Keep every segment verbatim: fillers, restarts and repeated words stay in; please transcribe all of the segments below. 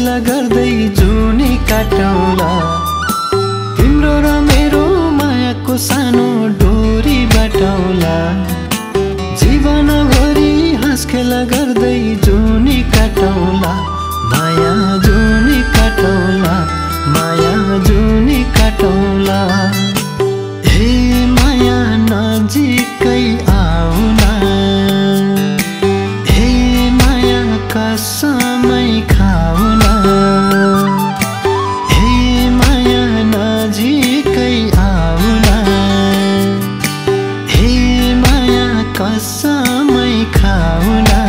खेला गर्दै जुनी काटौँला। तिम्रो र मेरो मायाको सानो डोरी बाटौँला। जीवनभरि हाँस खेला गर्दै जुनी काटौँला। माया जुनी काटौँला, माया जुनी काटौँला। हे माया नजिकै आउला, हे माया कसमै खाउला। हे माया नजिकै आउला, हे माया कसमै खाउला।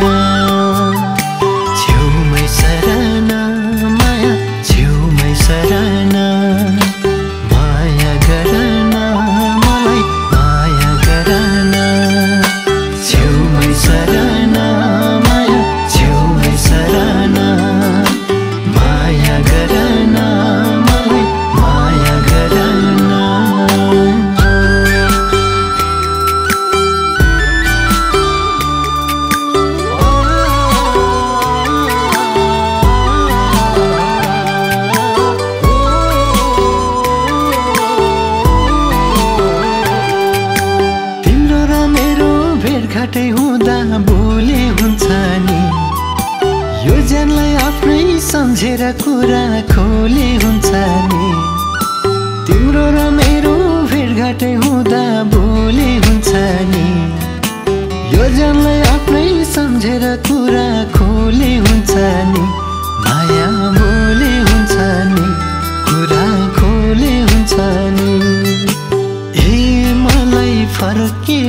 छेउमै सरन माया, छेउमै सरन माया गरन, मलाई माया गरन। छेउमै सरन माया, छेउमै सरन माया गरन, मलाई माया गरन। तिम्रो र मेरो भेटघाटै हुँदा बोले हुन्छ नि। यो ज्यानलाई आफ्नै सम्झेर कुरा खोले हुन्छ नि। तिम्रो र मेरो भेटघाटै हुँदा बोले हुन्छ नि। यो ज्यानलाई आफ्नै सम्झेर कुरा खोले हुन्छ नि। माया बोले हुन्छ नि, कुरा खोले हुन्छ नि। हे मलाई फर्के